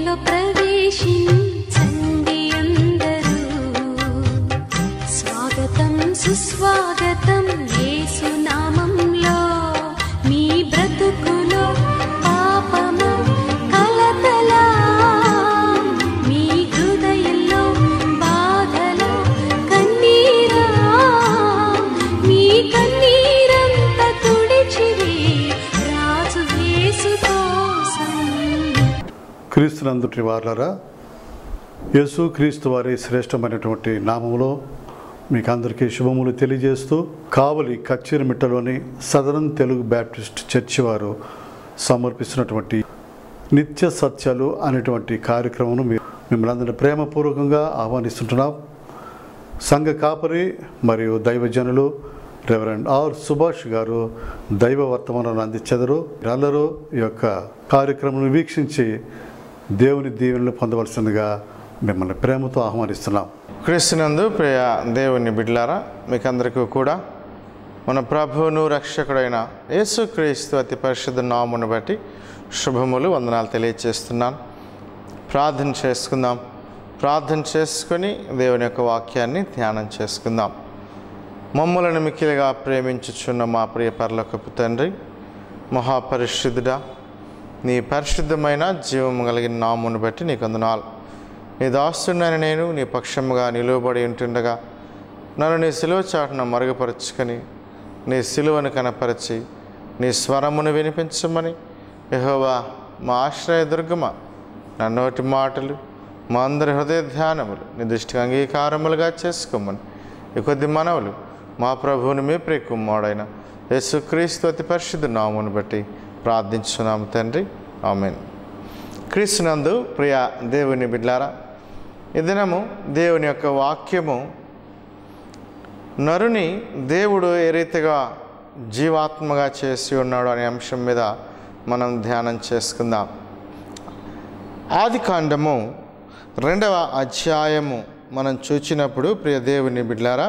హృదయంలో ప్రవేశించండి అందరూ. స్వాగతం సుస్వాగతం యేసు నామంలో. మీ బ్రతుకులో పాపము కలతలా, మీ హృదయంలో బాధలో కన్నీరా, మీ కన్నీరంతా తుడిచివే రాజు యేసు కోసం. క్రీస్తునందుటి వారలారా, యేసు క్రీస్తు వారి శ్రేష్టమైనటువంటి నామములో మీకు అందరికీ శుభములు తెలియజేస్తూ, కావలి కచ్చిరిమిట్టలోని సదరన్ తెలుగు బ్యాప్టిస్ట్ చర్చి వారు సమర్పిస్తున్నటువంటి నిత్య సత్యాలు అనేటువంటి కార్యక్రమం మిమ్మల్ని అందరినీ ప్రేమపూర్వకంగా ఆహ్వానిస్తుంటున్నాం. సంఘ కాపరి మరియు దైవజనులు రెవరెండ్ ఆర్ సుభాష్ గారు దైవ వర్తమానాన్ని అందించెదరు. అందరూ ఈ యొక్క కార్యక్రమం వీక్షించి దేవుని దీవెనలు పొందవలసిందిగా మిమ్మల్ని ప్రేమతో ఆహ్వానిస్తున్నాం. క్రీస్తునందు ప్రియ దేవుని బిడ్డలారా, మీకు అందరికీ కూడా మన ప్రభువును రక్షకుడైన యేసుక్రీస్తు అతి పరిశుద్ధ నామమును బట్టి శుభములు వందనాలు తెలియజేస్తున్నాను. ప్రార్థన చేసుకుందాం. ప్రార్థన చేసుకొని దేవుని యొక్క వాక్యాన్ని ధ్యానం చేసుకుందాం. మమ్మలను మిక్కిలిగా ప్రేమించుచున్న మా ప్రియ పరలోకపు తండ్రి, మహాపరిశుద్ధుడా, నీ పరిశుద్ధమైన జీవము కలిగిన నామమును బట్టి నీకు వందనాలు. నీ దాస్తుడైన నేను నీ పక్షముగా నిలువబడి ఉంటుండగా నన్ను నీ సిలువ చాటున మరుగుపరుచుకొని నీ సిలువను కనపరిచి నీ స్వరమును వినిపించమని యెహోవా మా ఆశ్రయదుర్గమ, నా నోటి మాటలు మా అందరి హృదయ ధ్యానములు నీ దృష్టికి అంగీకారములుగా చేసుకోమని ఈ కొద్ది మనవులు మా ప్రభువుని మీ ప్రియ కుమారుడైన యేసుక్రీస్తు అతి పరిశుద్ధ నామమును బట్టి ప్రార్థించున్నాము తండ్రి, ఆమేన్. క్రీస్తునందు ప్రియ దేవుని బిడ్డలారా, ఈ దినము దేవుని యొక్క వాక్యము నరుని దేవుడు ఏ రీతిగా జీవాత్మగా చేసి ఉన్నాడు అనే అంశం మీద మనం ధ్యానం చేసుకుందాం. ఆదికాండము 2వ అధ్యాయము మనం చూచినప్పుడు ప్రియ దేవుని బిడ్డలారా,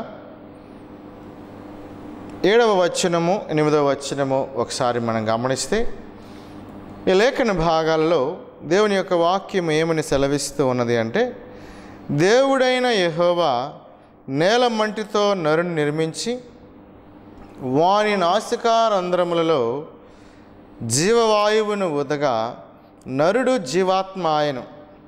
7వ వచనము 8వ వచనము ఒకసారి మనం గమనిస్తే, ఈ లేఖన భాగాల్లో దేవుని యొక్క వాక్యం ఏమని సెలవిస్తూ ఉన్నది అంటే, దేవుడైన యెహోవా నేల మంటితో నరుని నిర్మించి వాని నాసికారంధ్రములలో జీవవాయువును ఉదగా నరుడు జీవాత్మ ఆయను.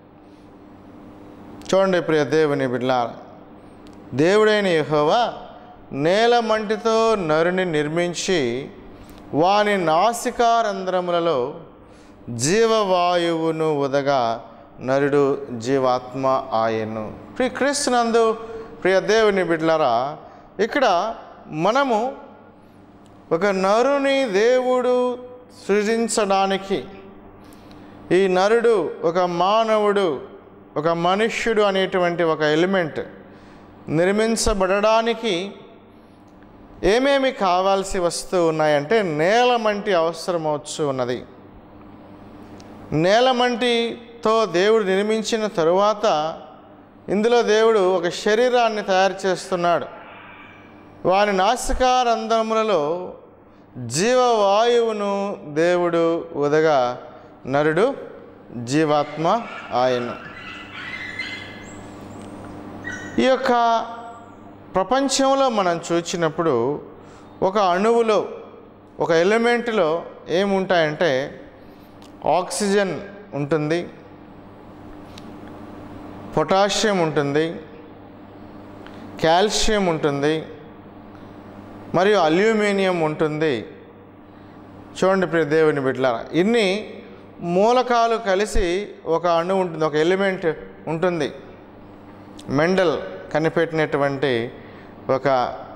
చూడండి ప్రియ దేవుని బిడ్డలారా, దేవుడైన యెహోవా నేల మంటితో నరుని నిర్మించి వాని నాసికారంధ్రములలో జీవవాయువును ఉదగా నరుడు జీవాత్మ ఆయను. ప్రియ క్రీస్తునందు ప్రియ దేవుని బిడ్డలారా, ఇక్కడ మనము ఒక నరుని దేవుడు సృజించడానికి, ఈ నరుడు ఒక మానవుడు, ఒక మనుష్యుడు అనేటువంటి ఒక ఎలిమెంట్ నిర్మించబడడానికి ఏమేమి కావాల్సి వస్తూ ఉన్నాయంటే, నేలమంటి అవసరమవచ్చు ఉన్నది. నేలమంటితో దేవుడు నిర్మించిన తరువాత ఇందులో దేవుడు ఒక శరీరాన్ని తయారు చేస్తున్నాడు. వాని నాసికారంధ్రములలో జీవవాయువును దేవుడు ఉదగా నరుడు జీవాత్మ ఆయను. ఈ యొక్క ప్రపంచంలో మనం చూసినప్పుడు ఒక అణువులో, ఒక ఎలిమెంట్లో ఏముంటాయంటే ఆక్సిజన్ ఉంటుంది, పొటాషియం ఉంటుంది, కాల్షియం ఉంటుంది, మరియు అల్యూమినియం ఉంటుంది. చూడండి ప్రియ దేవుని బిడ్డలారా, ఇన్ని మూలకాలు కలిసి ఒక అణువు ఉంటుంది, ఒక ఎలిమెంట్ ఉంటుంది. మెండల్ కనిపెట్టినటువంటి ఒక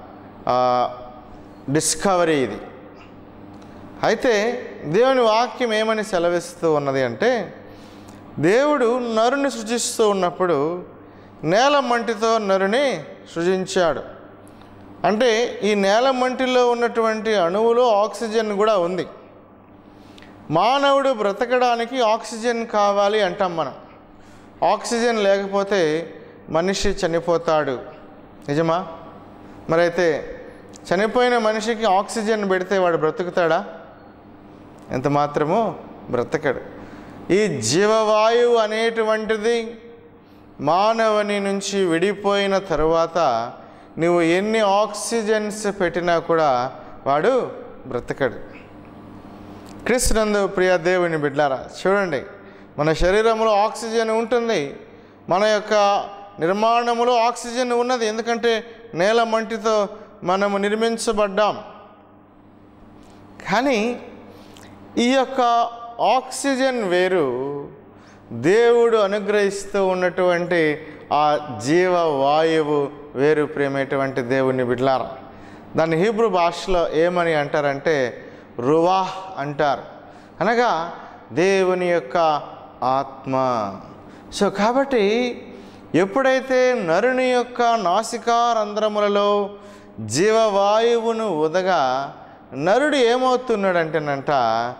డిస్కవరీ ఇది. అయితే దేవుని వాక్యం ఏమని సెలవిస్తూ ఉన్నది అంటే, దేవుడు నరుని సృజిస్తూ ఉన్నప్పుడు నేల మంటితో నరుని సృజించాడు. అంటే ఈ నేల మంటిలో ఉన్నటువంటి అణువులో ఆక్సిజన్ కూడా ఉంది. మానవుడు బ్రతకడానికి ఆక్సిజన్ కావాలి అంటాం మనం. ఆక్సిజన్ లేకపోతే మనిషి చనిపోతాడు, నిజమా? మరైతే చనిపోయిన మనిషికి ఆక్సిజన్ పెడితే వాడు బ్రతుకుతాడా? ఎంత మాత్రమో బ్రతకడు. ఈ జీవవాయువు అనేటువంటిది మానవుని నుంచి విడిపోయిన తరువాత నువ్వు ఎన్ని ఆక్సిజన్స్ పెట్టినా కూడా వాడు బ్రతకడు. క్రీస్తునందు ప్రియ దేవుని బిడ్డలారా, చూడండి, మన శరీరంలో ఆక్సిజన్ ఉంటుంది, మన యొక్క నిర్మాణంలో ఆక్సిజన్ ఉన్నది. ఎందుకంటే నేల మంటితో మనము నిర్మించబడ్డాం. కానీ ఈ యొక్క ఆక్సిజన్ వేరు, దేవుడు అనుగ్రహిస్తూ ఉన్నటువంటి ఆ జీవవాయువు వేరు. ప్రేమేటువంటి దేవుని బిడ్డలారా, దాన్ని హీబ్రూ భాషలో ఏమని అంటారంటే రువాహ్ అంటారు, అనగా దేవుని యొక్క ఆత్మ. సో కాబట్టి ఎప్పుడైతే నరుని యొక్క నాసికా రంధ్రములలో జీవవాయువును ఉదగా నరుడు ఏమవుతున్నాడంటేనంట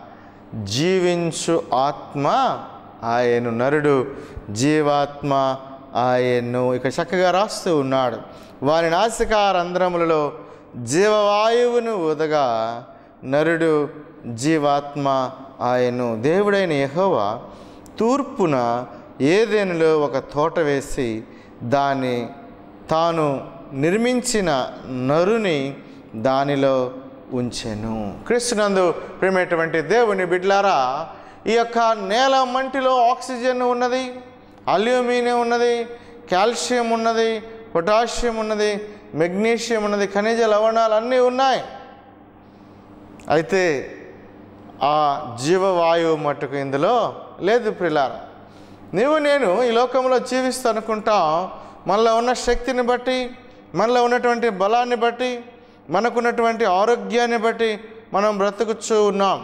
జీవించు ఆత్మ ఆయను. నరుడు జీవాత్మ ఆయన్ను. ఇక చక్కగా రాస్తూ ఉన్నాడు, వారి నాసికా రంధ్రములలో జీవవాయువును ఉదగా నరుడు జీవాత్మ ఆయను. దేవుడైన యెహోవా తూర్పున ఏదెనులో ఒక తోట వేసి దాన్ని తాను నిర్మించిన నరుని దానిలో ఉంచెను. క్రీస్తునందు ప్రేమేటువంటి దేవుని బిడ్డలారా, ఈ యొక్క నేల మంటిలో ఆక్సిజన్ ఉన్నది, అల్యూమినియం ఉన్నది, కాల్షియం ఉన్నది, పొటాషియం ఉన్నది, మెగ్నీషియం ఉన్నది, ఖనిజ లవణాలు అన్నీ ఉన్నాయి. అయితే ఆ జీవవాయువు మట్టుకు ఇందులో లేదు. ప్రియులారా, నేను ఈ లోకంలో జీవిస్తూ అనుకుంటాం, మనలో ఉన్న శక్తిని బట్టి, మనలో ఉన్నటువంటి బలాన్ని బట్టి, మనకున్నటువంటి ఆరోగ్యాన్ని బట్టి మనం బ్రతుకుచూ ఉన్నాం.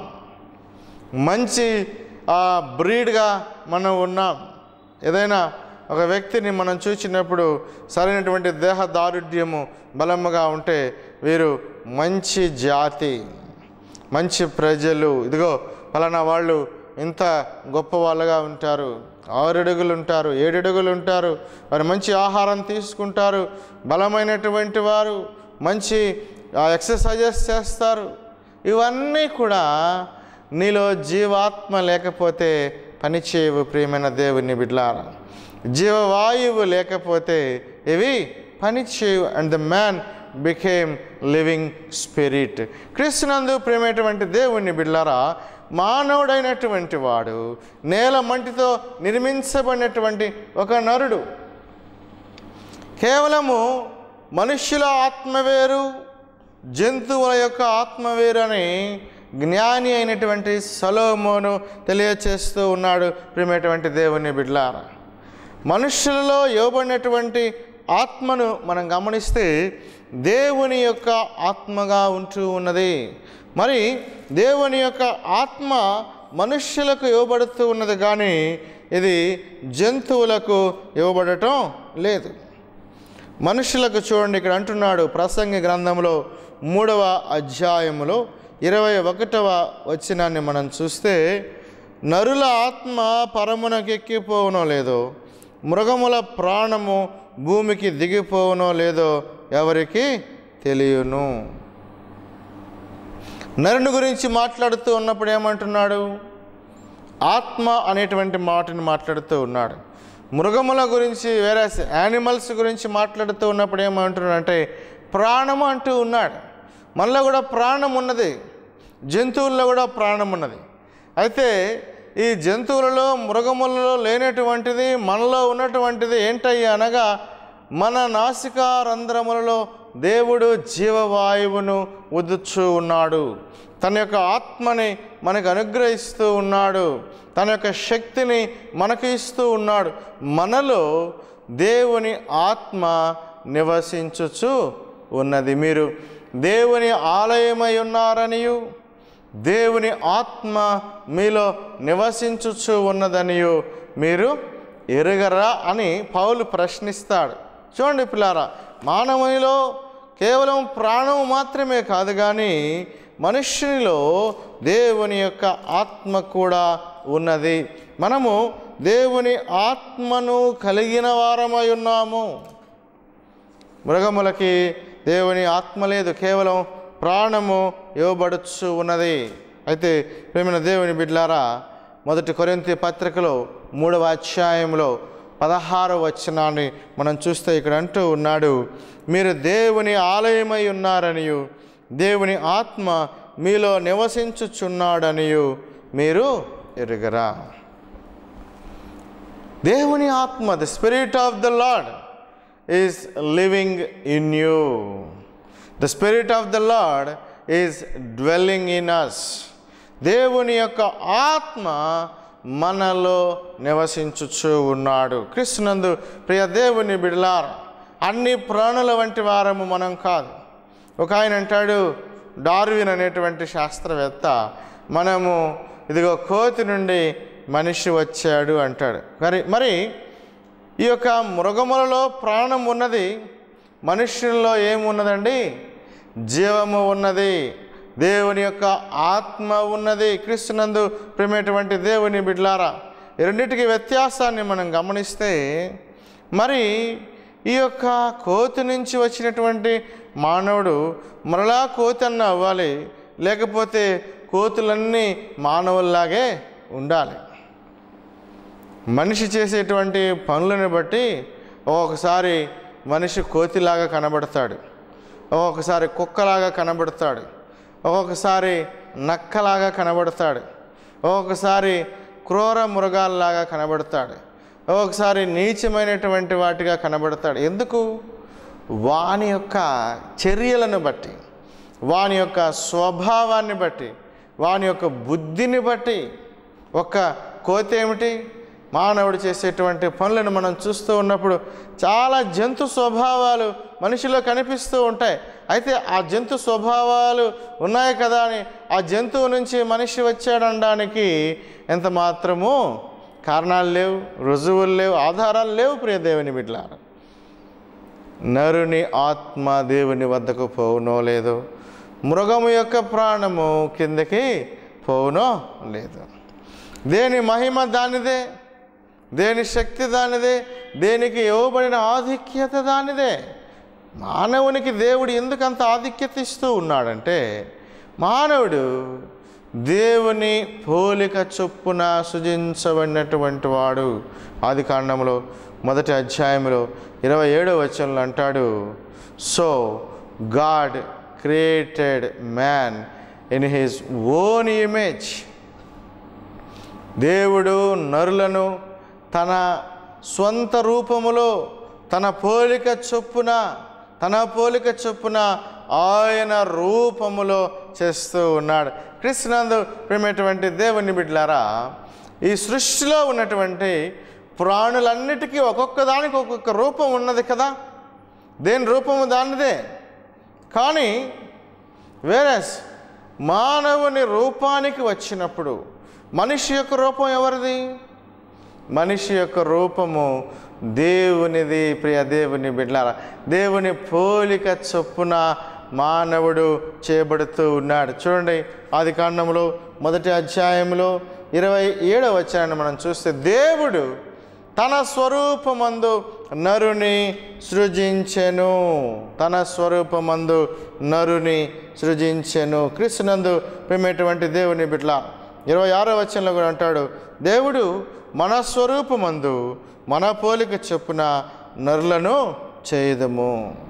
మంచి బ్రీడ్గా మనం ఉన్నాం. ఏదైనా ఒక వ్యక్తిని మనం చూసినప్పుడు సరైనటువంటి దేహ దారుఢ్యము బలముగా ఉంటే వీరు మంచి జాతి, మంచి ప్రజలు, ఇదిగో ఫలానా వాళ్ళు ఇంత గొప్ప వాళ్ళగా ఉంటారు, 6 అడుగులు ఉంటారు, 7 అడుగులు ఉంటారు, వారు మంచి ఆహారం తీసుకుంటారు, బలమైనటువంటి వారు, మంచి ఎక్సర్సైజెస్ చేస్తారు. ఇవన్నీ కూడా నీలో జీవాత్మ లేకపోతే పనిచేయవు. ప్రియమైన దేవుని బిడ్డలారా, జీవవాయువు లేకపోతే ఇవి పనిచేయవు. And the man became living spirit. క్రీస్తునందు ప్రేమేటువంటి దేవుని బిడ్డలారా, మానవుడైనటువంటి వాడు నేల మంటితో నిర్మించబడినటువంటి ఒక నరుడు. కేవలము మనుష్యుల ఆత్మ వేరు, జంతువుల యొక్క ఆత్మ వేరు అని జ్ఞాని అయినటువంటి సొలొమోను తెలియచేస్తూ ఉన్నాడు. ప్రియమైనటువంటి దేవుని బిడ్డలారా, మనుష్యులలో ఇవ్వబడినటువంటి ఆత్మను మనం గమనిస్తే దేవుని యొక్క ఆత్మగా ఉంటూ ఉన్నది. మరి దేవుని యొక్క ఆత్మ మనుష్యులకు ఇవ్వబడుతూ ఉన్నది, కానీ ఇది జంతువులకు ఇవ్వబడటం లేదు. మనుషులకు చూడండి, ఇక్కడ అంటున్నాడు ప్రసంగి గ్రంథంలో 3వ అధ్యాయములో 21వ వచనాన్ని మనం చూస్తే, నరుల ఆత్మ పరమునకెక్కిపోవనో లేదో, మృగముల ప్రాణము భూమికి దిగిపోవనో లేదో ఎవరికి తెలియను. నరుని గురించి మాట్లాడుతూ ఉన్నప్పుడు ఏమంటున్నాడు? ఆత్మ అనేటువంటి మాటని మాట్లాడుతూ ఉన్నాడు. మృగముల గురించి, వేరే యానిమల్స్ గురించి మాట్లాడుతూ ఉన్నప్పుడు ఏమంటున్నాడు అంటే ప్రాణము అంటూ ఉన్నాడు. మనలో కూడా ప్రాణం ఉన్నది, జంతువుల్లో కూడా ప్రాణం ఉన్నది. అయితే ఈ జంతువులలో, మృగములలో లేనటువంటిది మనలో ఉన్నటువంటిది ఏంటయ్యా అనగా, మన నాసికా రంధ్రములలో దేవుడు జీవవాయువును ఉదుచూ ఉన్నాడు. తన యొక్క ఆత్మని మనకు అనుగ్రహిస్తూ ఉన్నాడు. తన యొక్క శక్తిని మనకు ఇస్తూ ఉన్నాడు. మనలో దేవుని ఆత్మ నివసించుచు ఉన్నది. మీరు దేవుని ఆలయమై ఉన్నారనియు, దేవుని ఆత్మ మీలో నివసించుచు ఉన్నదనియు మీరు ఎరుగరా అని పౌలు ప్రశ్నిస్తాడు. చూడండి పిల్లారా, మానవునిలో కేవలం ప్రాణం మాత్రమే కాదు, కానీ మనుష్యునిలో దేవుని యొక్క ఆత్మ కూడా ఉన్నది. మనము దేవుని ఆత్మను కలిగిన వారమై ఉన్నాము. మృగములకి దేవుని ఆత్మ లేదు, కేవలం ప్రాణము ఇవ్వబడుచు ఉన్నది. అయితే ప్రేమైన దేవుని బిడ్డలారా, మొదటి కొరింథీ పత్రికలో 3వ అధ్యాయంలో 16వ వచనాన్ని మనం చూస్తే ఇక్కడ అంటూ ఉన్నాడు, మీరు దేవుని ఆలయమై ఉన్నారనియు దేవుని ఆత్మ మీలో నివసించుచున్నాడనియు మీరు ఎరుగరా. దేవుని ఆత్మ, the spirit of the Lord is living in you. The spirit of the Lord is dwelling in us. దేవుని యొక్క ఆత్మ మనలో నివసించుచూ ఉన్నాడు. క్రీస్తునందు ప్రియ దేవుని బిడ్డలారా, అన్ని ప్రాణుల వంటి వారము మనం కాదు. ఒక ఆయన అంటాడు, డార్విన్ అనేటువంటి శాస్త్రవేత్త, మనము ఇదిగో కోతి నుండి మనిషి వచ్చాడు అంటాడు. మరి ఈ యొక్క మృగములలో ప్రాణం ఉన్నది, మనుష్యుల్లో ఏమున్నదండి? జీవము ఉన్నది, దేవుని యొక్క ఆత్మ ఉన్నది. క్రీస్తునందు ప్రియమైనటువంటి దేవుని బిడ్డలారా, ఈ రెండింటికి వ్యత్యాసాన్ని మనం గమనిస్తే, మరి ఈ యొక్క కోతి నుంచి వచ్చినటువంటి మానవుడు మరలా కోతి అన్న అవ్వాలి, లేకపోతే కోతులన్నీ మానవుల్లాగే ఉండాలి. మనిషి చేసేటువంటి పనులను బట్టి ఒక్కొక్కసారి మనిషి కోతిలాగా కనబడతాడు, ఒక్కొక్కసారి కుక్కలాగా కనబడతాడు, ఒక్కొక్కసారి నక్కలాగా కనబడతాడు, ఒక్కొక్కసారి క్రూర మృగాల్లాగా కనబడతాడు, ఒక్కొక్కసారి నీచమైనటువంటి వాటిగా కనబడతాడు. ఎందుకు? వాని యొక్క చర్యలను బట్టి, వాని యొక్క స్వభావాన్ని బట్టి, వాని యొక్క బుద్ధిని బట్టి. ఒక్క కోతి ఏమిటి? మానవుడు చేసేటువంటి పనులను మనం చూస్తూ ఉన్నప్పుడు చాలా జంతు స్వభావాలు మనిషిలో కనిపిస్తూ ఉంటాయి. అయితే ఆ జంతు స్వభావాలు ఉన్నాయి కదా అని ఆ జంతువు నుంచి మనిషి వచ్చాడనడానికి ఎంత మాత్రము కారణాలు లేవు, రుజువులు లేవు, ఆధారాలు లేవు. ప్రియ దేవుని బిడ్డలారా, నరుని ఆత్మ దేవుని వద్దకు పోవునో లేదో, మృగము యొక్క ప్రాణము కిందకి పోవునో లేదు. దేని మహిమ దానిదే, దేని శక్తి దానిదే, దేనికి ఇవ్వబడిన ఆధిక్యత దానిదే. మానవునికి దేవుడు ఎందుకంత ఆధిక్యత ఇస్తూ ఉన్నాడంటే, మానవుడు దేవుని పోలిక చొప్పున సృజించబడినటువంటి వాడు. ఆదికాండంలో 1వ అధ్యాయంలో 27వ వచనంలో అంటాడు, so God created man in his own image. దేవుడు నరులను తన స్వంత రూపములో తన పోలిక చొప్పున ఆయన రూపములో చేస్తూ ఉన్నాడు. క్రీస్తునందు ప్రియమైనటువంటి దేవుని బిడ్డలారా, ఈ సృష్టిలో ఉన్నటువంటి ప్రాణులన్నిటికీ ఒక్కొక్క దానికి ఒక్కొక్క రూపం ఉన్నది కదా, దేని రూపము దానిదే. కానీ వేరస్ మానవుని రూపానికి వచ్చినప్పుడు మనిషి యొక్క రూపం ఎవరిది? మనిషి యొక్క రూపము దేవునిది. ప్రియ దేవుని బిడ్డలారా, దేవుని పోలిక చొప్పున మానవుడు చేయబడుతూ ఉన్నాడు. చూడండి, ఆదికాండంలో 1వ అధ్యాయంలో 27వ వచనాన్ని మనం చూస్తే, దేవుడు తన స్వరూపమందు నరుని సృజించెను, తన స్వరూపమందు నరుని సృజించెను. క్రీస్తునందు ప్రియమైనటువంటి దేవుని బిడ్డలారా, 26వ వచనంలో కూడా అంటాడు, దేవుడు మన స్వరూపమందు మన పోలిక చొప్పున నరులను చేయుదము.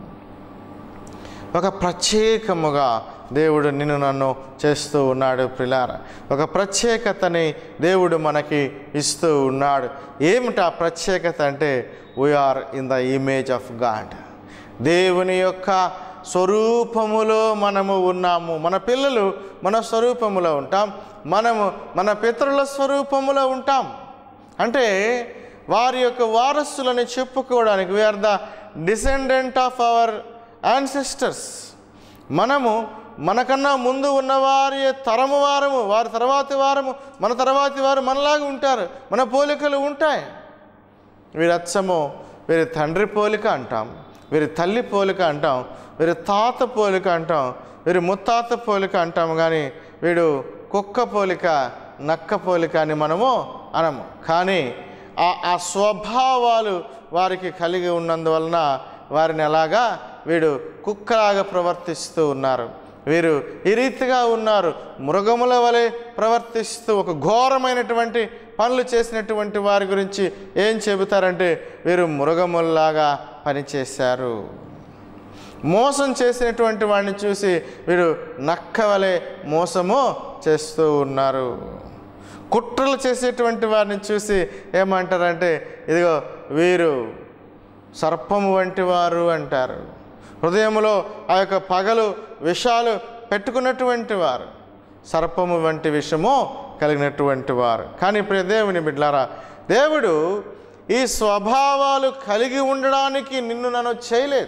ఒక ప్రత్యేకముగా దేవుడు నిన్ను నన్ను చేస్తూ ఉన్నాడు ప్రియులారా. ఒక ప్రత్యేకతని దేవుడు మనకి ఇస్తూ ఉన్నాడు. ఏమిటి ఆ ప్రత్యేకత అంటే, we are in the image of God. దేవుని యొక్క స్వరూపములో మనము ఉన్నాము. మన పిల్లలు మన స్వరూపములో ఉంటాం, మనము మన పితరుల స్వరూపములో ఉంటాం. అంటే వారి యొక్క వారసులని చెప్పుకోవడానికి we are the descendant of our ancestors. మనము మనకన్నా ముందు ఉన్న వారి తరము వారము, వారి తర్వాతి వారము, మన తర్వాతి వారు మనలాగా ఉంటారు, మన పోలికలు ఉంటాయి. వీరి అచ్చము వీరి తండ్రి పోలిక అంటాం, వీరి తల్లి పోలిక అంటాం, వీరి తాత పోలిక అంటాం, వీరి ముత్తాత పోలిక అంటాం. కానీ వీడు కుక్క పోలిక, నక్క పోలిక అని మనము అనము. కానీ ఆ స్వభావాలు వారికి కలిగి ఉన్నందువలన వారిని ఎలాగా వీడు కుక్కలాగా ప్రవర్తిస్తూ ఉన్నారు. వీరు ఈ రీతిగా ఉన్నారు. మృగముల వలె ప్రవర్తిస్తూ ఒక ఘోరమైనటువంటి పనులు చేసినటువంటి వారి గురించి ఏం చెబుతారంటే, వీరు మృగముల్లాగా పనిచేశారు. మోసం చేసినటువంటి వాడిని చూసి వీరు నక్క వలె మోసము చేస్తూ ఉన్నారు. కుట్రలు చేసేటువంటి వారిని చూసి ఏమంటారంటే, ఇదిగో వీరు సర్పము వంటి వారు అంటారు. హృదయంలో ఆ యొక్క పగలు విషాలు పెట్టుకున్నటువంటి వారు, సర్పము వంటి విషము కలిగినటువంటి వారు. కానీ ప్రియ దేవుని బిడ్డలారా, దేవుడు ఈ స్వభావాలు కలిగి ఉండడానికి నిన్ను నన్ను చేయలేదు.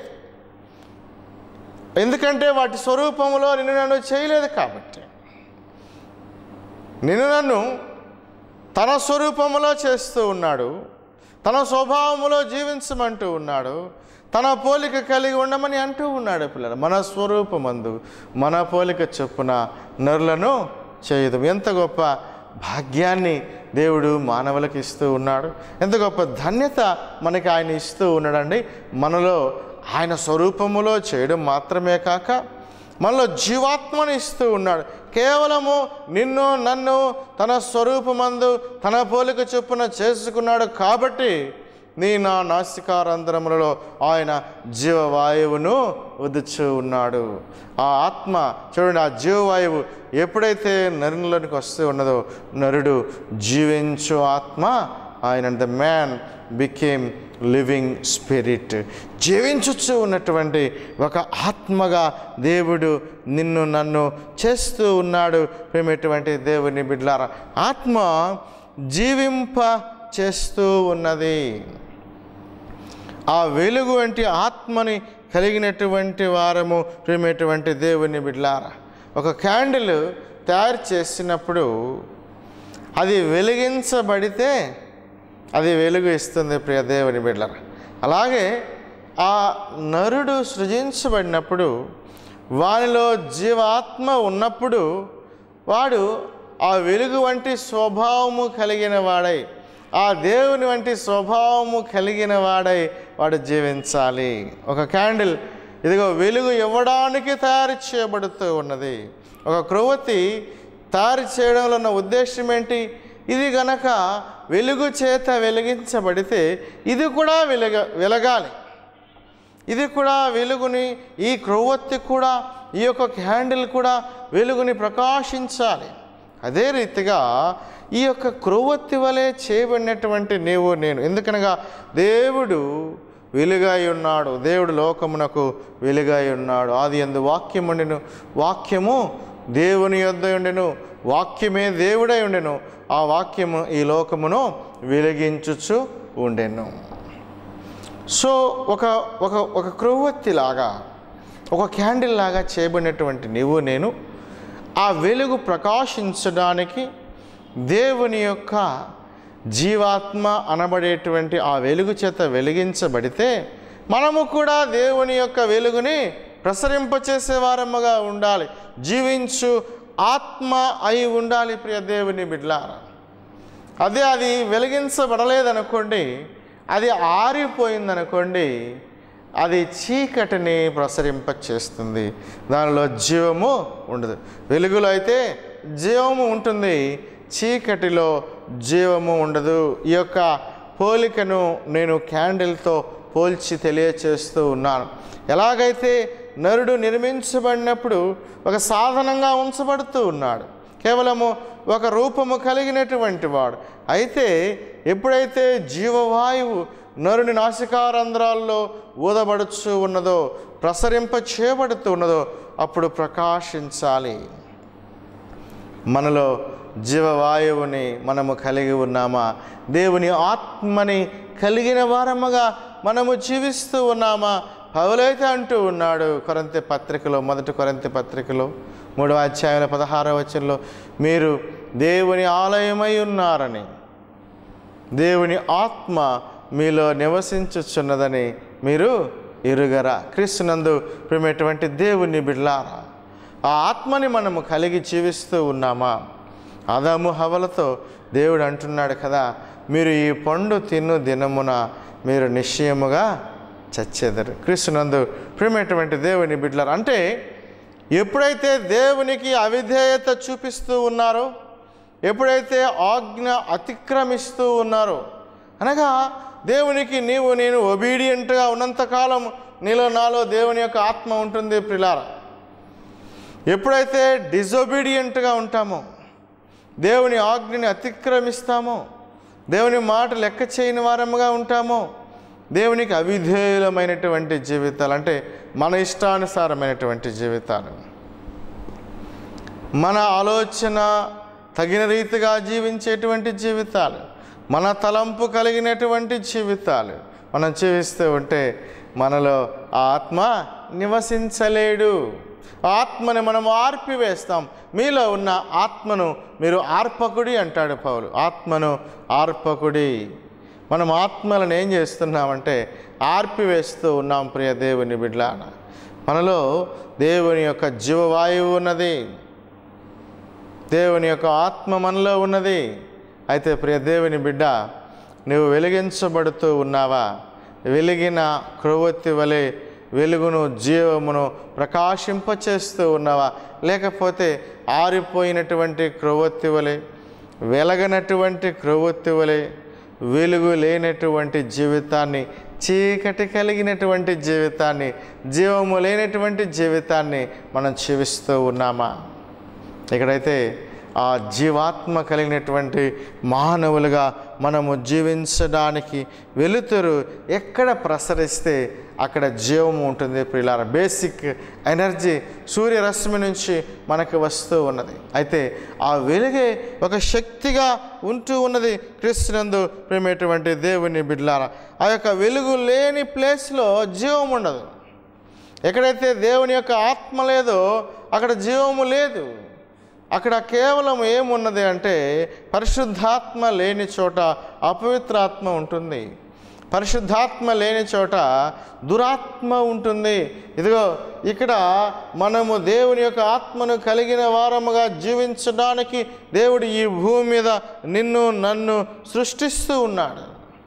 ఎందుకంటే వాటి స్వరూపములో నిన్ను నన్ను చేయలేదు. కాబట్టి నిన్ను నన్ను తన స్వరూపములో చేస్తూ ఉన్నాడు. తన స్వభావములో జీవించమంటూ ఉన్నాడు. తన పోలిక కలిగి ఉండమని అంటూ ఉన్నాడు. పిల్లలు, మన స్వరూపమందు మన పోలిక చొప్పున నరులను చేయదు. ఎంత గొప్ప భాగ్యాన్ని దేవుడు మానవులకు ఇస్తూ ఉన్నాడు. ఎంత గొప్ప ధన్యత మనకి ఆయన ఇస్తూ ఉన్నాడండి. మనలో ఆయన స్వరూపములో చేయడం మాత్రమే కాక మనలో జీవాత్మను ఇస్తూ ఉన్నాడు. కేవలము నిన్ను నన్ను తన స్వరూపమందు తన పోలిక చొప్పున చేసుకున్నాడు. కాబట్టి నా నాసికారంధ్రములలో ఆయన జీవవాయువును వదుచూ ఉన్నాడు. ఆ ఆత్మ చూడండి, ఆ జీవవాయువు ఎప్పుడైతే నరునిలోనికి వస్తూ ఉన్నదో, నరుడు జీవించు ఆత్మ ఆయన. The man became living spirit. జీవించుచూ ఉన్నటువంటి ఒక ఆత్మగా దేవుడు నిన్ను నన్ను చేస్తూ ఉన్నాడు. ప్రేమటువంటి దేవుని బిడ్డలారా, ఆత్మ జీవింప చేస్తూ ఉన్నది. ఆ వెలుగు వంటి ఆత్మని కలిగినటువంటి వారము ప్రేమటువంటి దేవుని బిడ్డలారా. ఒక క్యాండిల్ తయారు చేసినప్పుడు అది వెలిగించబడితే అది వెలుగు ఇస్తుంది ప్రియ దేవుని బిడ్డలారా. అలాగే ఆ నరుడు సృజించబడినప్పుడు వానిలో జీవాత్మ ఉన్నప్పుడు వాడు ఆ వెలుగు వంటి స్వభావము కలిగిన వాడై, ఆ దేవుని వంటి స్వభావము కలిగిన వాడై వాడు జీవించాలి. ఒక క్యాండిల్ ఇదిగో వెలుగు ఇవ్వడానికి తయారు చేయబడుతూ ఉన్నది. ఒక క్రొవ్వొత్తి తయారు చేయడంలో ఉన్న ఉద్దేశం ఏంటి? ఇది గనక వెలుగు చేత వెలిగించబడితే ఇది కూడా వెలగాలి. ఇది కూడా వెలుగుని, ఈ క్రొవ్వొత్తి కూడా, ఈ యొక్క క్యాండిల్ కూడా వెలుగుని ప్రకాశించాలి. అదే రీతిగా ఈ యొక్క క్రొవ్వొత్తి వలె చేయబడినటువంటి నీవు నేను. ఎందుకనగా దేవుడు వెలుగై ఉన్నాడు. దేవుడు లోకమునకు వెలుగై ఉన్నాడు. ఆది యందు వాక్యం ఉండెను, వాక్యము దేవుని యొద్ద ఉండెను, వాక్యమే దేవుడై ఉండెను, ఆ వాక్యము ఈ లోకమును వెలిగించుచు ఉండెను. సో ఒక ఒక ఒక క్రొవ్వొత్తిలాగా, ఒక క్యాండిల్ లాగా చేయబడినటువంటి నీవు నేను ఆ వెలుగు ప్రకాశించడానికి దేవుని యొక్క జీవాత్మ అనబడేటువంటి ఆ వెలుగు చేత వెలిగించబడితే మనము కూడా దేవుని యొక్క వెలుగుని ప్రసరింపచేసే వారముగా ఉండాలి. జీవించు ఆత్మ అయి ఉండాలి ప్రియ దేవుని బిడ్డలారా. అదే అది వెలిగించబడలేదనుకోండి, అది ఆరిపోయిందనుకోండి, అది చీకటిని ప్రసరింపచేస్తుంది. దానిలో జీవము ఉండదు. వెలుగులో అయితే జీవము ఉంటుంది, చీకటిలో జీవము ఉండదు. ఈ యొక్క పోలికను నేను క్యాండిల్తో పోల్చి తెలియచేస్తూ ఉన్నాను. ఎలాగైతే నరుడు నిర్మించబడినప్పుడు ఒక సాధనంగా ఉంచబడుతూ ఉన్నాడు, కేవలము ఒక రూపము కలిగినటువంటి వాడు. అయితే ఎప్పుడైతే జీవవాయువు నరుని నాసికారంధ్రాల్లో ఊదబడుచు ఉన్నదో, ప్రసరింప చేయబడుతూ ఉన్నదో, అప్పుడు ప్రకాశించాలి. మనలో జీవవాయువుని మనము కలిగి ఉన్నామా? దేవుని ఆత్మని కలిగిన వారముగా మనము జీవిస్తూ ఉన్నామా? పౌలైతే అంటూ ఉన్నాడు కొరింథీ పత్రికలో, మొదటి కొరింథీ పత్రికలో 3వ అధ్యాయంలో 16వ వచనంలో, మీరు దేవుని ఆలయమై ఉన్నారని, దేవుని ఆత్మ మీలో నివసించుచున్నదని మీరు ఎరుగరా? క్రీస్తునందు ప్రియమైనటువంటి దేవుని బిడ్డలారా, ఆ ఆత్మని మనము కలిగి జీవిస్తూ ఉన్నామా? ఆదాము హవ్వలతో దేవుడు అంటున్నాడు కదా, మీరు ఈ పండు తిను దినమున మీరు నిశ్చయముగా చచ్చెదరు. క్రీస్తునందు ప్రియమైనటువంటి దేవుని బిడ్డలారా, అంటే ఎప్పుడైతే దేవునికి అవిధేయత చూపిస్తూ ఉన్నారో, ఎప్పుడైతే ఆజ్ఞ అతిక్రమిస్తూ ఉన్నారో, అనగా దేవునికి నేను ఒబీడియంట్గా ఉన్నంతకాలం నీలో నాలో దేవుని యొక్క ఆత్మ ఉంటుంది ప్రిలారా. ఎప్పుడైతే డిజొబీడియంట్గా ఉంటామో, దేవుని ఆజ్ఞని అతిక్రమిస్తామో, దేవుని మాట లెక్క చేయని వారముగా ఉంటామో, దేవునికి అవిధేయులమైనటువంటి జీవితాలు, అంటే మన ఇష్టానుసారమైనటువంటి జీవితాలు, మన ఆలోచన తగిన రీతిగా జీవించేటువంటి జీవితాలు, మన తలంపు కలిగినటువంటి జీవితాలు మనం జీవిస్తూ ఉంటే మనలో ఆత్మ నివసించలేడు. ఆత్మని మనం ఆర్పివేస్తాం. మీలో ఉన్న ఆత్మను మీరు ఆర్పకుడి అంటాడు పౌలు. ఆత్మను ఆర్పకుడి. మనం ఆత్మలను ఏం చేస్తున్నామంటే ఆర్పివేస్తూ ఉన్నాం. ప్రియ దేవుని బిడ్డలార, మనలో దేవుని యొక్క జీవవాయువు ఉన్నది, దేవుని యొక్క ఆత్మ మనలో ఉన్నది. అయితే ప్రియ దేవుని బిడ్డ, నువ్వు వెలిగించబడుతూ ఉన్నావా? వెలిగిన క్రొవ్వొత్తి వలె వెలుగును జీవమును ప్రకాశింపచేస్తూ ఉన్నావా? లేకపోతే ఆరిపోయినటువంటి క్రొవ్వొత్తి వలె, వెలగనటువంటి క్రొవ్వొత్తి వలె, వెలుగు లేనటువంటి జీవితాన్ని, చీకటి కలిగినటువంటి జీవితాన్ని, జీవము లేనటువంటి జీవితాన్ని మనం జీవిస్తూ ఉన్నామా? ఇక్కడైతే ఆ జీవాత్మ కలిగినటువంటి మానవులుగా మనము జీవించడానికి వెలుతురు ఎక్కడ ప్రసరిస్తే అక్కడ జీవము ఉంటుంది ప్రియులారా. బేసిక్ ఎనర్జీ సూర్యరశ్మి నుంచి మనకు వస్తూ ఉన్నది. అయితే ఆ వెలుగే ఒక శక్తిగా ఉంటూ ఉన్నది క్రీస్తునందు ప్రేమేటువంటి దేవుని బిడ్డలారా. ఆ యొక్క వెలుగు లేని ప్లేస్లో జీవం ఉండదు. ఎక్కడైతే దేవుని యొక్క ఆత్మ లేదో అక్కడ జీవము లేదు. అక్కడ కేవలం ఏమున్నది అంటే పరిశుద్ధాత్మ లేని చోట అపవిత్రాత్మ ఉంటుంది. పరిశుద్ధాత్మ లేని చోట దురాత్మ ఉంటుంది. ఇదిగో ఇక్కడ మనము దేవుని యొక్క ఆత్మను కలిగిన వారముగా జీవించడానికి దేవుడు ఈ భూమి మీద నిన్ను నన్ను సృష్టిస్తూ ఉన్నాడు.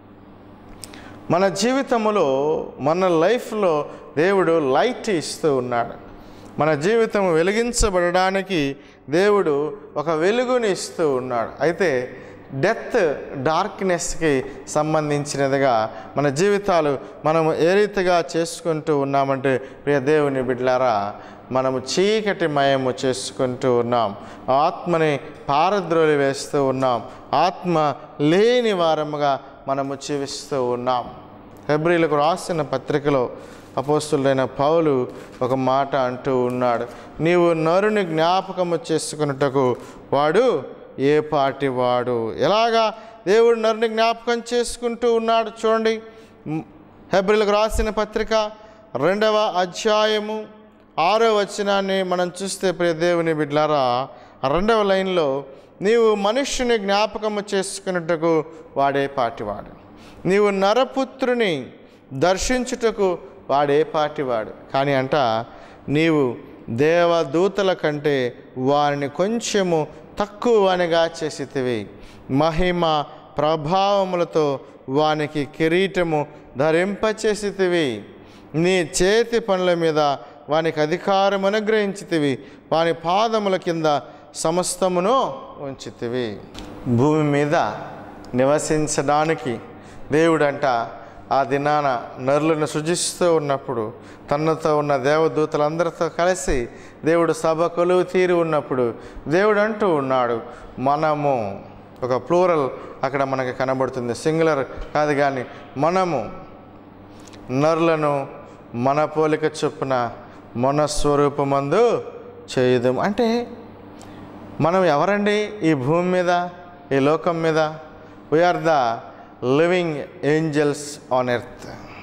మన జీవితంలో, మన లైఫ్లో దేవుడు లైట్ ఇస్తూ ఉన్నాడు. మన జీవితం వెలిగించబడడానికి దేవుడు ఒక వెలుగుని ఇస్తూ ఉన్నాడు. అయితే డెత్, డార్క్నెస్కి సంబంధించినదిగా మన జీవితాలు మనము ఏ రీతిగా చేసుకుంటూ ఉన్నామంటే ప్రియ దేవుని బిడ్డలారా, మనము చీకటిమయము చేసుకుంటూ ఉన్నాం. ఆత్మని పారద్రోలి వేస్తూ ఉన్నాం. ఆత్మ లేని వారముగా మనము జీవిస్తూ ఉన్నాం. హెబ్రీలకు రాసిన పత్రికలో అపోస్తులైన పౌలు ఒక మాట అంటూ ఉన్నాడు. నీవు నరుని జ్ఞాపకము చేసుకున్నటకు వాడు ఏ పాటి వాడు. ఎలాగా దేవుడు నరుని జ్ఞాపకం చేసుకుంటూ ఉన్నాడు చూడండి. హెబ్రీలకు రాసిన పత్రిక 2వ అధ్యాయము 6వ వచనాన్ని మనం చూస్తే ప్రియ దేవుని బిడ్డలారా, 2వ లైన్లో నీవు మనుష్యుని జ్ఞాపకము చేసుకున్నటకు వాడే పాటివాడు. నీవు నరపుత్రుని దర్శించుటకు వాడే పాటివాడు. కానీ అంట నీవు దేవదూతల కంటే వారిని కొంచెము తక్కువనిగా చేసితివి. మహిమ ప్రభావములతో వానికి కిరీటము ధరింపచేసితివి. నీ చేతి పనుల మీద వానికి అధికారం అనుగ్రహించితివి. వాని పాదముల కింద సమస్తమును ఉంచితివి. భూమి మీద నివసించడానికి దేవుడంట ఆ దినాన నరులను సృజిస్తూ ఉన్నప్పుడు, తనతో ఉన్న దేవదూతలందరితో కలిసి దేవుడు సభ కొలువు తీరి ఉన్నప్పుడు దేవుడు అంటూ ఉన్నాడు, మనము, ఒక ప్లూరల్ అక్కడ మనకి కనబడుతుంది, సింగులర్ కాదు కానీ, మనము నరులను మన పోలిక చొప్పున మన స్వరూపమందు చేయుదాం. అంటే మనం ఎవరండి ఈ భూమి మీద, ఈ లోకం మీద? We are the living angels on earth.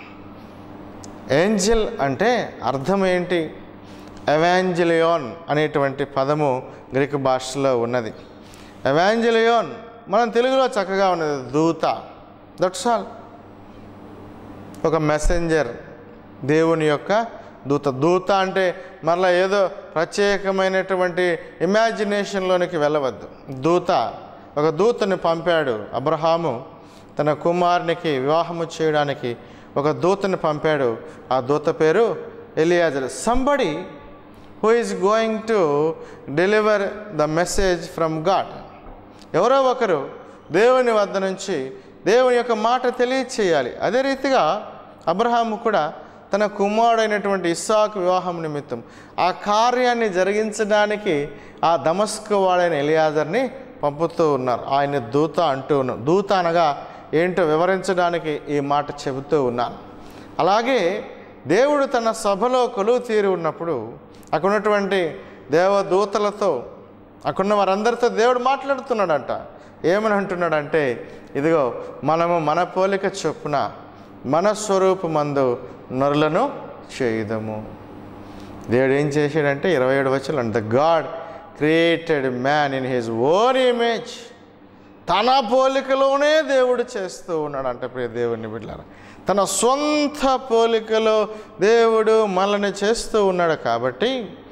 Angel అంటే అర్థం ఏంటి? ఎవాంజలియోన్ అనేటువంటి పదము గ్రీకు భాషలో ఉన్నది. ఎవాంజలియోన్ మనం తెలుగులో చక్కగా ఉన్నది దూత. That's all. ఒక మెసెంజర్, దేవుని యొక్క దూత. దూత అంటే మరలా ఏదో ప్రత్యేకమైనటువంటి ఇమాజినేషన్లోనికి వెళ్ళవద్దు. దూత, ఒక దూతని పంపాడు అబ్రహాము తన కుమారునికి వివాహము చేయడానికి. ఒక దూతని పంపాడు. ఆ దూత పేరు Eliezer. Somebody who is going to deliver the message from God. ఎవరో ఒకరు దేవుని వద్ద నుంచి దేవుని యొక్క మాట తెలియచేయాలి. అదే రీతిగా అబ్రహాము కూడా తన కుమారుడైనటువంటి ఇస్సాకు వివాహం నిమిత్తం ఆ కార్యాన్ని జరిగించడానికి ఆ దమస్కు వాడైన ఎలియాజర్ని పంపుతూ ఉన్నారు. ఆయన దూత అంటూ ఉన్నారు. దూత అనగా ఏంటో వివరించడానికి ఈ మాట చెబుతూ ఉన్నాను. అలాగే దేవుడు తన సభలో కొలువు తీరి ఉన్నప్పుడు అక్కడ ఉన్నటువంటి దేవదూతలతో అక్కడున్న వారందరితో దేవుడు మాట్లాడుతున్నాడంట. ఏమని అంటున్నాడంటే, ఇదిగో మనము మన పోలిక చొప్పున మన స్వరూపమందు నరులను చేయుదము. దేవుడు ఏం చేశాడంటే 27 వచనం, the God created man in his own image. తన పోలికలోనే దేవుడు చేస్తూ ఉన్నాడు అంటే ప్రియ దేవుని బిడ్డలారా, తన సొంత పోలికలో దేవుడు మనల్ని చేస్తూ ఉన్నాడు. కాబట్టి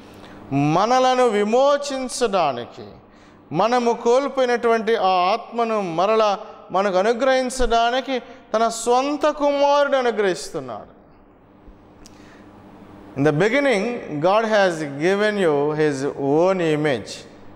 మనలను విమోచించడానికి, మనము కోల్పోయినటువంటి ఆ ఆత్మను మరలా మనకు అనుగ్రహించడానికి తన సొంత కుమారుడు అనుగ్రహిస్తున్నాడు. In the beginning, God has given you His own image.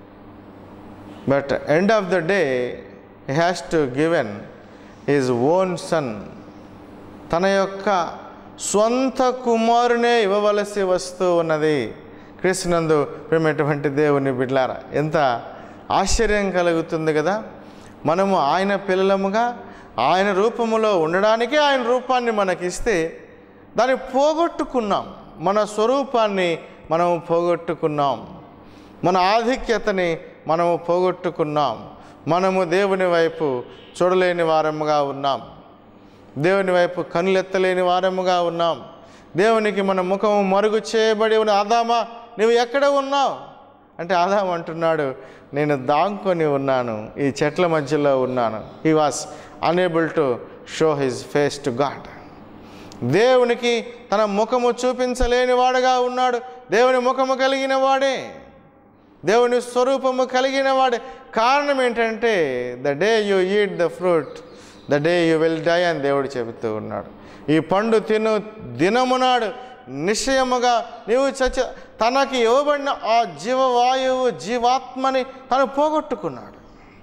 But end of the day, He has to given His own Son. తన యొక్క స్వంత కుమారునే ఇవ్వవలసి వస్తూ ఉన్నది. క్రీస్తునందు ప్రేమటువంటి దేవుని బిడ్డలారా, ఎంత ఆశ్చర్యం కలుగుతుంది కదా. మనము ఆయన పిల్లలముగా ఆయన రూపములో ఉండడానికి ఆయన రూపాన్ని మనకిస్తే దాన్ని పోగొట్టుకున్నాం. మన స్వరూపాన్ని మనము పోగొట్టుకున్నాం. మన ఆధిక్యతని మనము పోగొట్టుకున్నాం. మనము దేవుని వైపు చూడలేని వారముగా ఉన్నాం. దేవుని వైపు కనులెత్తలేని వారముగా ఉన్నాం. దేవునికి మన ముఖము మరుగు చేయబడి ఉన్న ఆదామా నువ్వు ఎక్కడ ఉన్నావు అంటే, ఆదాము అంటున్నాడు, నేను దాంకొని ఉన్నాను, ఈ చెట్ల మధ్యలో ఉన్నాను. He was unable to show his face to God. దేవునికి తన ముఖము చూపించలేని వాడుగా ఉన్నాడు. దేవుని ముఖము కలిగిన వాడే, దేవుని స్వరూపము కలిగిన వాడే. కారణం ఏంటంటే, the day you eat the fruit the day you will die అని దేవుడు చెబుతూ ఉన్నాడు. ఈ పండు తిను దినమునాడు నిశ్చయముగా నీవు తనకి ఇవ్వబడిన ఆ జీవవాయువు జీవాత్మని తను పోగొట్టుకున్నాడు.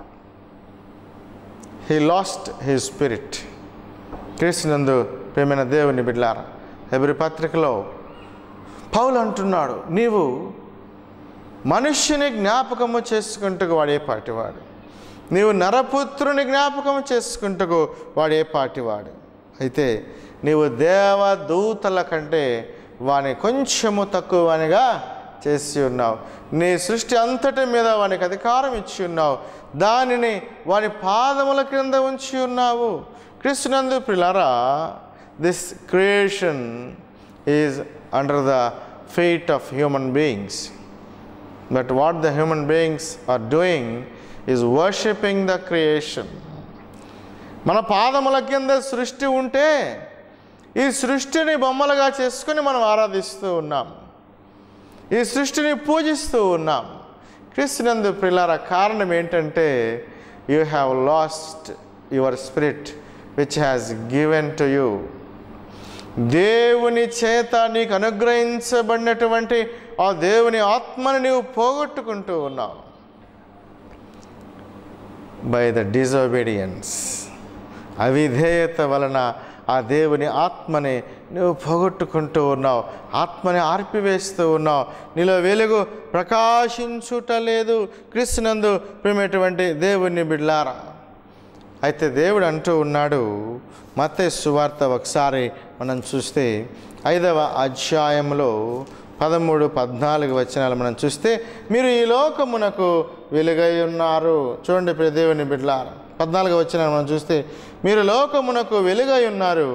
He lost his spirit. క్రీస్తునందు ప్రేమైన దేవుని బిడ్డలారా, హెబ్రీ పత్రికలో పౌలు అంటున్నాడు, నీవు మనుష్యుని జ్ఞాపకము చేసుకుంటూ వాడే పాటివాడు, నీవు నరపుత్రుని జ్ఞాపకము చేసుకుంటూ వాడే పాటివాడు. అయితే నీవు దేవదూతల కంటే వాని కొంచెము తక్కువనిగా చేసి ఉన్నావు. నీ సృష్టి అంతటి మీద వానికి అధికారం ఇచ్చి ఉన్నావు. దానిని వాని పాదముల క్రింద ఉంచి ఉన్నావు. క్రీస్తునందు ప్రియులారా, this creation is under the feet of human beings. But what the human beings are doing is worshipping the creation. మన పాదముల కింద సృష్టి ఉంటే ఈ సృష్టిని బొమ్మలుగా చేసుకొని మనం ఆరాధిస్తూ ఉన్నాం. ఈ సృష్టిని పూజిస్తూ ఉన్నాం. క్రీస్తునందు ప్రియులారా, కారణం ఏంటంటే, you have lost your spirit which has given to you. దేవుని చేత నీకు అనుగ్రహించబడినటువంటి ఆ దేవుని ఆత్మని నీవు పోగొట్టుకుంటూ ఉన్నావు. బై ద డిజోబీడియన్స్, అవిధేయత వలన ఆ దేవుని ఆత్మని నువ్వు పోగొట్టుకుంటూ ఉన్నావు. ఆత్మని ఆర్పివేస్తూ ఉన్నావు. నీలో వెలుగు ప్రకాశించుటలేదు. క్రీస్తునందు ప్రేమటువంటి దేవుని బిడ్డలారా, అయితే దేవుడు అంటూ ఉన్నాడు, మత్తయి సువార్త ఒకసారి మనం చూస్తే 5వ అధ్యాయంలో 13-14 వచనాలు మనం చూస్తే, మీరు ఈ లోకమునకు వెలుగై ఉన్నారు. చూడండి ప్రియ దేవుని బిడ్డలారా, 14వ వచనాలు మనం చూస్తే, మీరు లోకమునకు వెలుగై ఉన్నారు.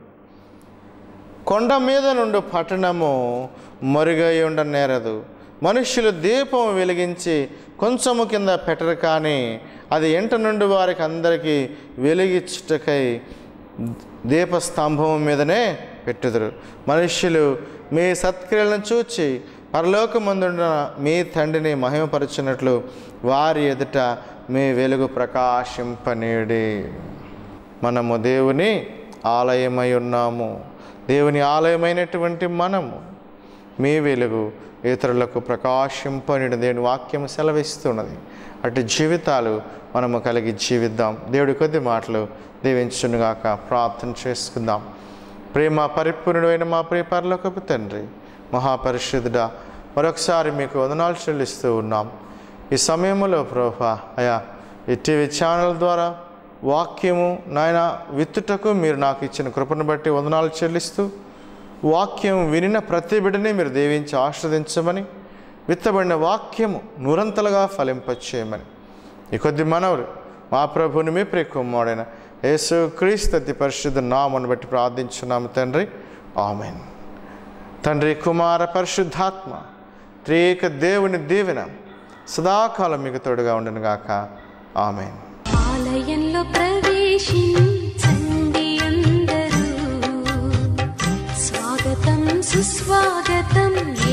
కొండ మీద నుండి పట్టణము మరుగై ఉండనేరదు. మనుష్యులు దీపము వెలిగించి కొంచెము కింద పెట్టరు, కానీ అది ఎంట నుండి వారికి అందరికీ వెలిగించుటకై దీపస్తంభం మీదనే పెట్టుదురు. మనుష్యులు మీ సత్క్రియలను చూచి పరలోకమందున్న మీ తండ్రిని మహిమపరచునట్లు వారి ఎదుట మీ వెలుగు ప్రకాశింపనీయుడి. మనము దేవుని ఆలయమై ఉన్నాము. దేవుని ఆలయమైనటువంటి మనము మీ వెలుగు ఇతరులకు ప్రకాశింపనిడి దేవుని వాక్యం సెలవిస్తున్నది. అటు జీవితాలు మనము కలిగి జీవిద్దాం. దేవుడి కొద్ది మాటలు దీవించునుగాక. ప్రార్థన చేసుకుందాం. ప్రేమ పరిపూర్ణుడైన మా ప్రియ పరలోకపు తండ్రి, మహాపరిశుద్ధుడా, మరొకసారి మీకు వందనాలు చెల్లిస్తూ ఉన్నాం. ఈ సమయంలో ప్రభువా అయా ఈ టీవీ ఛానల్ ద్వారా వాక్యము నాయన విత్తుటకు మీరు నాకు ఇచ్చిన కృపను బట్టి వందనాలు చెల్లిస్తూ, వాక్యం వినిన ప్రతి బిడ్డని మీరు దీవించి ఆశీర్వదించమని, విత్తబడిన వాక్యము నూరంతలుగా ఫలింపచేయమని ఈ కొద్ది మనవులు మా ప్రభుని మీ ప్రియ కుమారుడైన యేసు క్రీస్తు అతి పరిశుద్ధ నామమును బట్టి ప్రార్థించున్నాము తండ్రి. ఆమేన్. తండ్రి, కుమార, పరిశుద్ధాత్మ త్రియేక దేవుని దీవెన సదాకాలం మీకు తోడుగా ఉండునుగాక. ఆమేన్. ఆలయంలో ప్రవేశించండి అందరూ, స్వాగతం సుస్వాగతం.